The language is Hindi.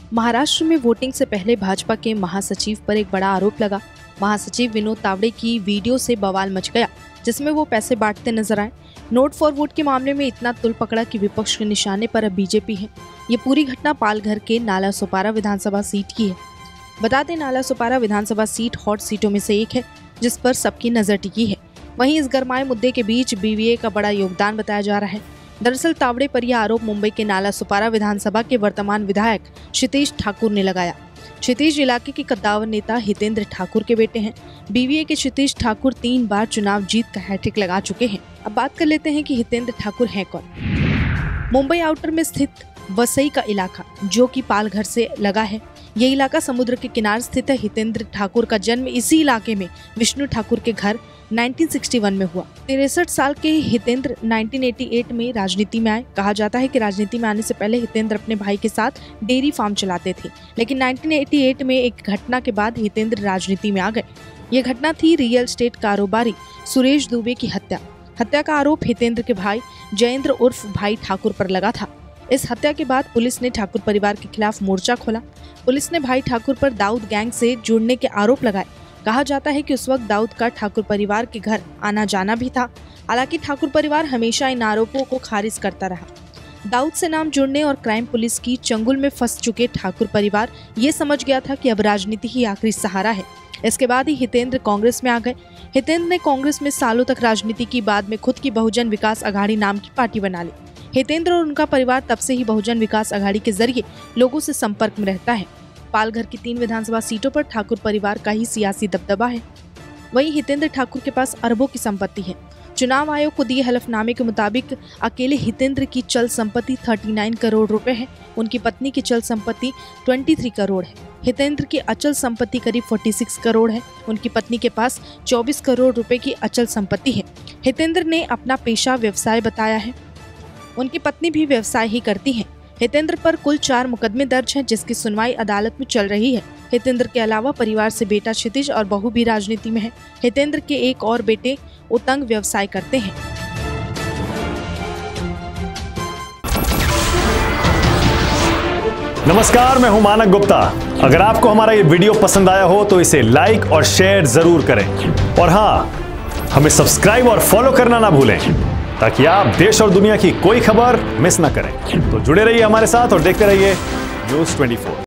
महाराष्ट्र में वोटिंग से पहले भाजपा के महासचिव पर एक बड़ा आरोप लगा। महासचिव विनोद तावड़े की वीडियो से बवाल मच गया, जिसमें वो पैसे बांटते नजर आए। नोट फॉर वोट के मामले में इतना तुल पकड़ा कि विपक्ष के निशाने पर अब बीजेपी है। ये पूरी घटना पालघर के नालासोपारा विधानसभा सीट की है। बता दें, नालासोपारा विधानसभा सीट हॉट सीटों में से एक है, जिस पर सबकी नजर टिकी है। वहीं इस गरमाए मुद्दे के बीच बीवीए का बड़ा योगदान बताया जा रहा है। दरअसल तावड़े पर यह आरोप मुंबई के नालासोपारा विधानसभा के वर्तमान विधायक क्षितिज ठाकुर ने लगाया। क्षितिज इलाके के कद्दावर नेता हितेंद्र ठाकुर के बेटे हैं। बीवीए के क्षितिज ठाकुर 3 बार चुनाव जीत का हैट्रिक लगा चुके हैं। अब बात कर लेते हैं कि हितेंद्र ठाकुर हैं कौन। मुंबई आउटर में स्थित वसई का इलाका, जो कि पालघर से लगा है, ये इलाका समुद्र के किनारे स्थित है। हितेंद्र ठाकुर का जन्म इसी इलाके में विष्णु ठाकुर के घर 1961 में हुआ। 63 साल के हितेंद्र 1988 में राजनीति में आए। कहा जाता है कि राजनीति में आने से पहले हितेंद्र अपने भाई के साथ डेयरी फार्म चलाते थे, लेकिन 1988 में एक घटना के बाद हितेंद्र राजनीति में आ गए। ये घटना थी रियल एस्टेट कारोबारी सुरेश दुबे की हत्या का आरोप हितेंद्र के भाई जयेंद्र उर्फ भाई ठाकुर पर लगा था। इस हत्या के बाद पुलिस ने ठाकुर परिवार के खिलाफ मोर्चा खोला। पुलिस ने भाई ठाकुर पर दाऊद गैंग से जुड़ने के आरोप लगाए। कहा जाता है कि उस वक्त दाऊद का ठाकुर परिवार के घर आना जाना भी था। हालांकि ठाकुर परिवार हमेशा इन आरोपों को खारिज करता रहा। दाऊद से नाम जुड़ने और क्राइम पुलिस की चंगुल में फंस चुके ठाकुर परिवार ये समझ गया था कि अब राजनीति ही आखिरी सहारा है। इसके बाद ही हितेंद्र कांग्रेस में आ गए। हितेंद्र ने कांग्रेस में सालों तक राजनीति की, बाद में खुद की बहुजन विकास अघाड़ी नाम की पार्टी बना ली। हितेंद्र और उनका परिवार तब से ही बहुजन विकास अघाड़ी के जरिए लोगों से संपर्क में रहता है। पालघर की 3 विधानसभा सीटों पर ठाकुर परिवार का ही सियासी दबदबा है। वहीं हितेंद्र ठाकुर के पास अरबों की संपत्ति है। चुनाव आयोग को दिए हलफनामे के मुताबिक अकेले हितेंद्र की चल संपत्ति 39 करोड़ रुपए है। उनकी पत्नी की चल संपत्ति 23 करोड़ है। हितेंद्र की अचल संपत्ति करीब 46 करोड़ है। उनकी पत्नी के पास 24 करोड़ रुपए की अचल संपत्ति है। हितेंद्र ने अपना पेशा व्यवसाय बताया है। उनकी पत्नी भी व्यवसाय ही करती है। हितेंद्र पर कुल 4 मुकदमे दर्ज हैं, जिसकी सुनवाई अदालत में चल रही है। हितेंद्र के अलावा परिवार से बेटा क्षितिज और बहू भी राजनीति में है। हितेंद्र के एक और बेटे उतंग व्यवसाय करते हैं। नमस्कार, मैं हूं मानक गुप्ता। अगर आपको हमारा ये वीडियो पसंद आया हो तो इसे लाइक और शेयर जरूर करें, और हाँ, हमें सब्सक्राइब और फॉलो करना ना भूलें, ताकि आप देश और दुनिया की कोई खबर मिस ना करें। तो जुड़े रहिए हमारे साथ और देखते रहिए न्यूज़ 24।